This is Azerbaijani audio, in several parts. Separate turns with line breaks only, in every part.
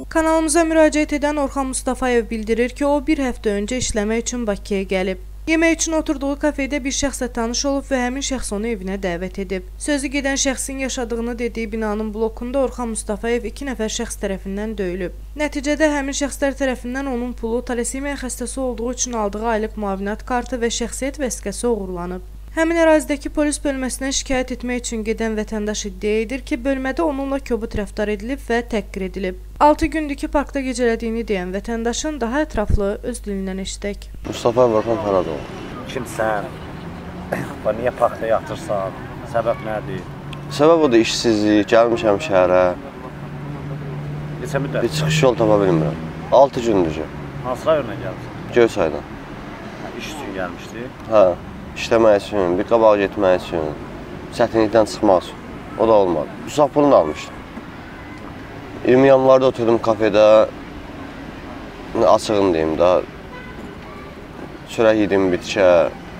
Kanalımıza müraciət edən Orxan Mustafayev bildirir ki, o bir həftə öncə işləmək üçün Bakıya gəlib. Yemək üçün oturduğu kafedə bir şəxslə tanış olub və həmin şəxs onu evinə dəvət edib. Sözü gedən şəxsin yaşadığını dediyi binanın blokunda Orxan Mustafayev 2 nəfər şəxs tərəfindən döyülüb. Nəticədə həmin şəxslər tərəfindən onun pulu, talasemiya xəstəsi olduğu üçün aldığı aylıq müavinət kartı və şəxsiyyət vəsiqəsi oğurlanıb. Həmin ərazidəki polis bölməsinə şikayət etmək üçün gedən vətəndaş iddia edir ki, bölmədə onunla kobud rəftar edilib və təhqir edilib. 6 gündür ki, parkda gecələdiyini deyən vətəndaşın daha ətraflı öz dilindən eşitək.
Mustafa Orxan Faradoğlu.
Kimsən? Niyə parkda yatırsan? Səbəb nədir?
Səbəb odur işsizlik, gəlmişəm şəhərə.
Neçə müddət?
Bir çıxış yol tapa bilmirəm. 6 gündür ki.
Hansı rayondan gəlmişsən?
Göysaydan.
İş üçün gəlmişdi?
Hə, işləmək üçün, bir qabağa getmək üçün, çətinlikdən çıxmaq üçün. O da olmadı. Uzaq pulunu almışdım. 20 yanvarda oturdum kafedə, açığın deyim da, çörək yedim, bitkə.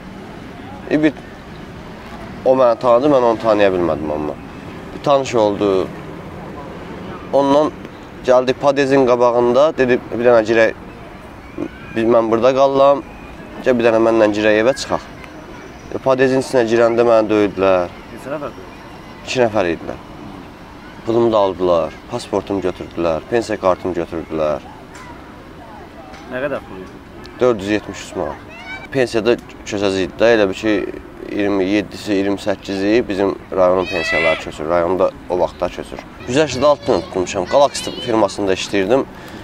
O məni tanıdı, mən onu tanıya bilmədim amma. Bir tanış oldu. Ondan gəldi Padezin qabağında, dedi bir dənə girək, mən burada qalıram, bir dənə mənlə girək evə çıxaq. Padezin içinə girəndə məni döydülər.
Neçə nəfər döydü?
2 nəfər idilər. Pulumu da aldılar, pasportumu götürdülər, pensiya kartımı götürdülər.
Nə qədər pul idi?
473 manat. Pensiyada köçəcək idi də, elə bir ki 27-si, 28-i bizim rayonun pensiyaları köçür, rayonda o vaxtlar köçür. 180 altını tutmuşam, Galaxy firmasında işləyirdim.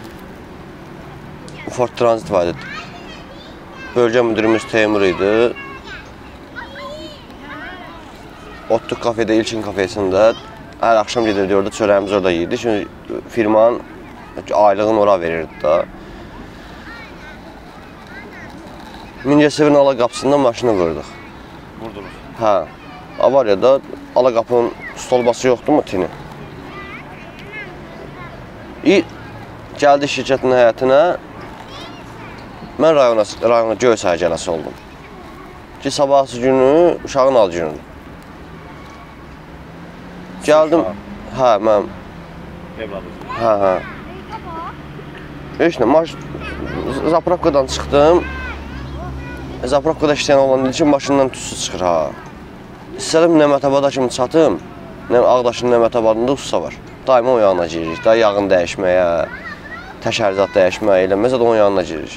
Ford Transit var idi. Bölgə müdürümüz Teymur idi. Otluq kafedə, İlkin kafesində hər axşam gedirdi, orada çörəyimizi orada yiyirdi. Çünki firmanın aylığını ora verirdi da. Mingəçevirin ala qapısında maşını vurduq.
Vurdunuz?
Hə. Avariyada ala qapının stolbası yoxdur mu tini? Gəldi şirkətin həyətinə. Mən rayona Göysay gələsi oldum. Ki, sabahsı günü uşağın al günüdür. Gəldim, hə, mən...
Evladınız?
Hə. Heç nə, zapravkadan çıxdım. Zapravkada işləyən olan dedi ki, maşından tüsü çıxır, ha. İstədim Nəmətabada kimi çatım, Ağdaşın Nəmətabadında usta var. Daima o yanına giririk, da yağın dəyişməyə, təşərizat dəyişməyə eləməzsə də onun yanına giririk.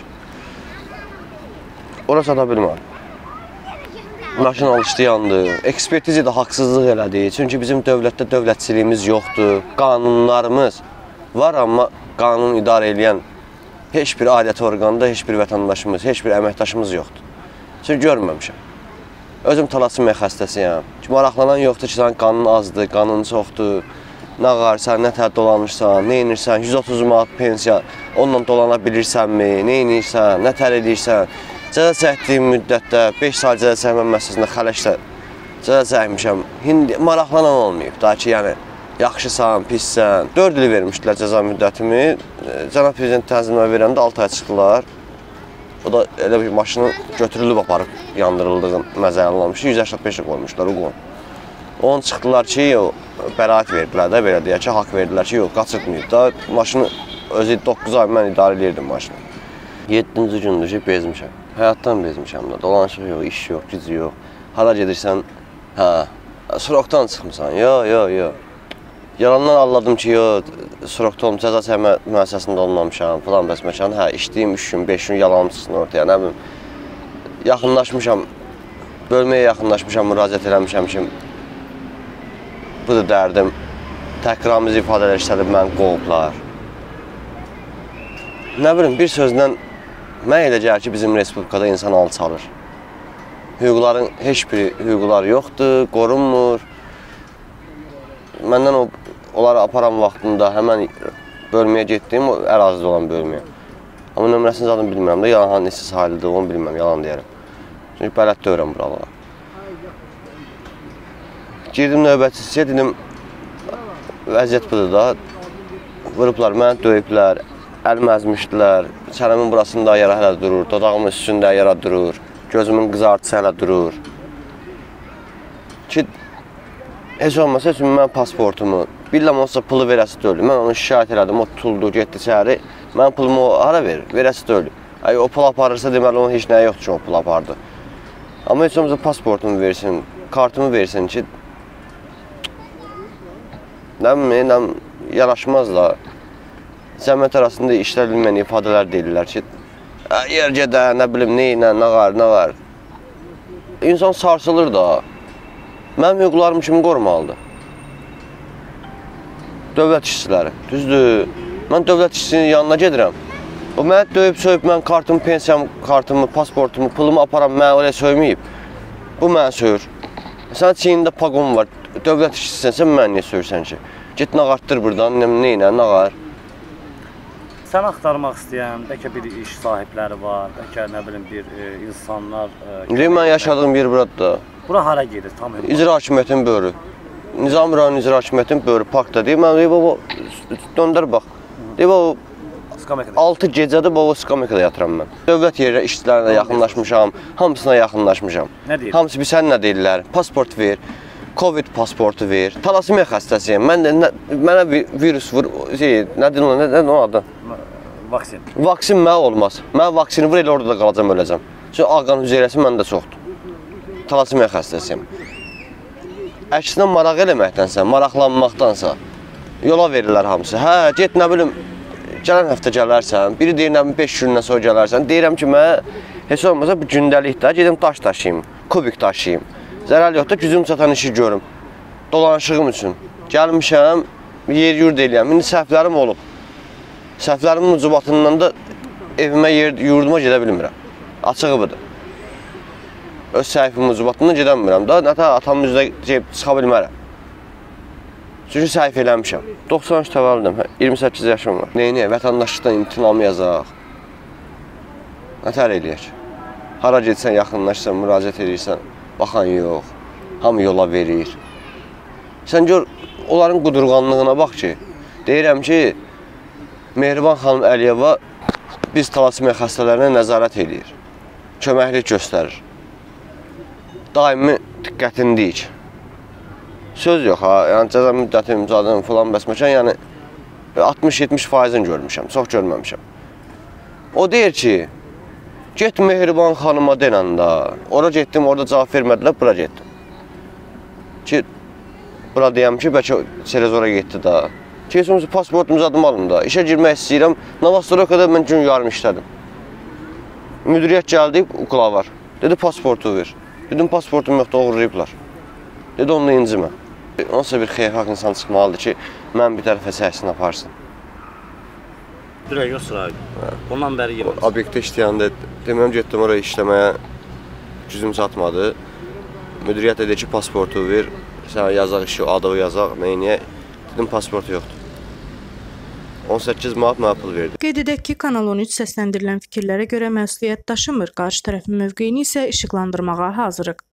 Ora çata bilmədim. Maşın alışdı, yandı. Ekspertizi də haqsızlıq elədi. Çünki bizim dövlətdə dövlətçiliyimiz yoxdur. Qanunlarımız var, amma qanun idarə edən heç bir aidiyyəti orqanda heç bir vətəndaşımız, heç bir əməkdaşımız yoxdur. Çünki görməmişəm. Özüm talasemiya xəstəsiyəm. Maraqlanan yoxdur ki, sənin qanun azdır, qanun çoxdur. Nə qarsan, nə tər dolanırsan, nə inirsən, 130 manat pensiya, onunla dolana bilirsənmi, nə inirsən, nə tər edirsən. Cəza çəkdiyim müddətdə 5 saat cəza çəkmə məsələsində xələşlə cəza çəkmişəm. Maraqlanan olmayıb. Daha ki, yəni, yaxşısan, pissən. 4 il vermişdilər cəza müddətimi. Cənab Prezident tənzimləmə verəndə 6 ay çıxdılar. O da elə bir maşını götürülüb aparıb yandırıldığın məzəyə alınmış. 185 qoymuşlar, o qon. Onun çıxdılar ki, bəraət verdilər də, belə deyək ki, haqq verdilər ki, yox, qaçırtmayıb da. Maşını özü 9 ay mən idarə edirdim maşını. 7-ci gündür ki, bezmişəm. Həyatdan bezmişəm da, dolanışıq yox, iş yox, gücü yox. Hara gedirsən, hə, Surokdan çıxmısan, yox. Yalandan anladım ki, Surokda olum, cəza çəkmə müəssisəsində olmamışam, falan bəs məkan, hə, işləyim 3 gün, 5 gün yalanım çıxsın ortaya, nə bilim. Yaxınlaşmışam, bölməyə yaxınlaşmışam, müraciət eləmişəm ki, budur dərdim, təhqiramizi ifadələr işlədib məni qovublar. Nə bilim, bir sözlə, mən elə gəlir ki, bizim Respublikada insan alçalır. Hüquqların heç bir hüquqları yoxdur, qorunmur. Məndən onları aparan vaxtında həmən bölməyə getdim, ərazidə olan bölməyə. Amma nömrəsini zaten bilmirəm də, yalan hansı sahilidir, onu bilməm, yalan deyərəm. Çünki bələd dövrəm buralara. Girdim növbətçisiyə, dedim, vəziyyət budur da, vurublar, məni döyüblər. Əlimi əzmişdilər, çənəmin burasında yara hələ durur, dodağımın üstündə yara durur, gözümün qızartısı hələ durur. Ki, heç olmasa üçün mən pasportumu, Biləm olsa pulu verəsi deyil. Mən onu şikayət elədim, o tutuldu, getdi içəri. Mən pulumu hara verir? Verəsi deyil. Əgər o pul aparırsa deməli onun heç nəyi yoxdur ki, o pul apardı. Amma heç olmazsa pasportumu versin, kartımı versin ki, nə bilim, yaraşmaz da. Cəmiyyət arasında işlədilməyən ifadələr deyirlər ki, yer gedə, nə bilim, nə var. İnsan sarsılır da. Mənim hüquqlarım kimi qorumalıdır. Dövlət işçiləri, düzdür. Mən dövlət işçisinin yanına gedirəm. O mənə döyüb-söyüb, mən kartımı, pensiyamı, kartımı, pasportumu, pulumu aparam, mənə oraya söyməyib. Bu mənə söyür. Sən çiynində paqon var, dövlət işçisən, sən mənə niyə söyürsən ki? Get nağartdır buradan, neynə, nağar.
Sən axtarmaq istəyən, bəlkə bir iş sahibləri var, bəlkə nə bilim bir insanlar...
Mən yaşadığım yer buradır.
Bura hara gedir tam?
İcra hakimiyyətin böyrü. Nizami rayon icra hakimiyyətin böyrü parkda deyib. Mən deyib, o döndər bax. Deyib, o 6 gecədir o skameykada yatıram mən. Dövlət yerə işçilərlə yaxınlaşmışam, hamısına yaxınlaşmışam.
Nə deyir?
Hamısı bir sən nə deyirlər? Pasport ver, Covid pasportu ver. Talasimiya xəstəsiyəm. Mənə virus vur, nə deyirlər, nə o adı?
Vaksin.
Vaksin mənə olmaz. Mən vaksini vur, elə orada da qalacam, öləcəm. Çünki ağqan hüceyrəsi məndə çoxdur. Talasimiya xəstəsiyəm. Əksinə maraq eləməkdənsə, maraqlanmaqdansa yola verirlər hamısı. Hə, get nə bilim, gələn həftə gələrsən, biri deyir nə bilim 5 gündən sonra gələrsən. Deyirəm ki, mən heç olmasa bu gündəlikdə gedim daş daşıyım, kubik daşıyım. Zərər yoxdur, gücüm çatan işi görüm. Dolanışığım üçün. Gəlmişəm, yer yurd eləyəm. İndi səhvlərim olub. Səhvlərimin ucubatından da evimə, yurduma gedə bilmirəm. Açığı budur. Öz səhvimin ucubatından gedə bilmirəm da, nətə atamın üzrə çıxa bilmərəm. Çünki səhv eləmişəm. 93 təvəllüdüm, 28 yaşım var. Neyini, vətəndaşlıqdan imtinamı yazaq. Nətər eləyək? Hara getsən, yaxınlaşsan, müraciət edirsən, baxan yox, hamı yola verir. Sən gör, onların qudurğanlığına bax ki, deyirəm ki, Mehriban xanım Əliyeva biz talasimiya xəstələrinə nəzarət edir, köməklik göstərir. Daimi diqqətindəyik. Söz yox ha, yəni cəza müddəti imzaladığım filan bəsməkan, yəni 60-70%-ni görmüşəm, çox görməmişəm. O deyir ki, get Mehriban xanıma denəndə, ora getdim, orada cavab vermədilər, bura getdim. Ki, bura deyəm ki, bəlkə Selezora getdi da. Kesinlikle pasportumuzu adım alın da. İşə girmək istəyirəm. Navastroyakada mən gün yarım işlədim. Müdiriyyət gəldi, ukula var. Dedi pasportu ver. Dedim pasportum yoxdur, uğurlayıblar. Dedi onunla incimə. Onsa bir xeyirxalq insan çıxmalıdır ki, mən bir tərəfə səhəsini aparsın.
Dirək yox sırayı. Ondan bəri yeməz.
Obyektdə işləyəndə deməm getdim oraya işləməyə gücüm çatmadı. Müdiriyyət dedi ki, pasportu ver. Sən yazaq işi, adı yazaq, neyniyək. Dedim pasportu yoxdur. 18 manat mənə pul verdi.
Qeyd edək ki, Kanal 13 səsləndirilən fikirlərə görə məsuliyyət daşımır, qarşı tərəfin mövqeyini isə işıqlandırmağa hazırıq.